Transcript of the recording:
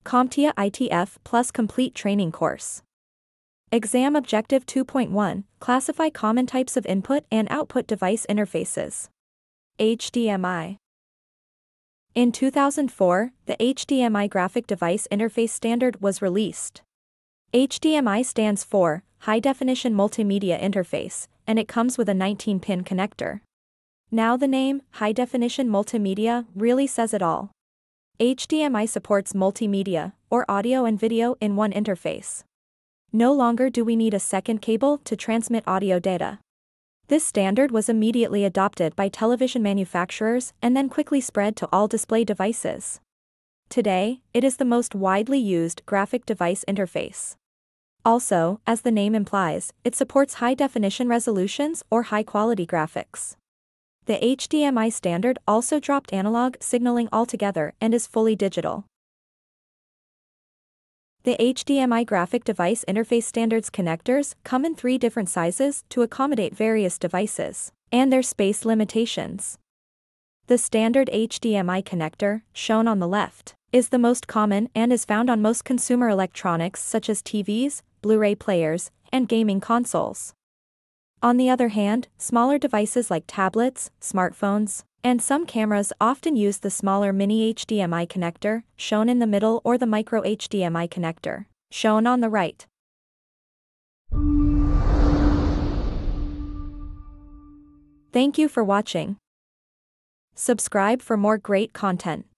CompTIA ITF Plus Complete Training Course. Exam Objective 2.1, Classify common types of input and output device interfaces. HDMI. In 2004, the HDMI Graphic Device Interface Standard was released. HDMI stands for High Definition Multimedia Interface, and it comes with a 19-pin connector. Now the name, High Definition Multimedia, really says it all. HDMI supports multimedia, or audio and video in one interface. No longer do we need a second cable to transmit audio data. This standard was immediately adopted by television manufacturers and then quickly spread to all display devices. Today, it is the most widely used graphic device interface. Also, as the name implies, it supports high-definition resolutions or high-quality graphics. The HDMI standard also dropped analog signaling altogether and is fully digital. The HDMI Graphic Device Interface Standard's connectors come in 3 different sizes to accommodate various devices and their space limitations. The standard HDMI connector, shown on the left, is the most common and is found on most consumer electronics such as TVs, Blu-ray players, and gaming consoles. On the other hand, smaller devices like tablets, smartphones, and some cameras often use the smaller mini HDMI connector, shown in the middle, or the micro HDMI connector, shown on the right. Thank you for watching. Subscribe for more great content.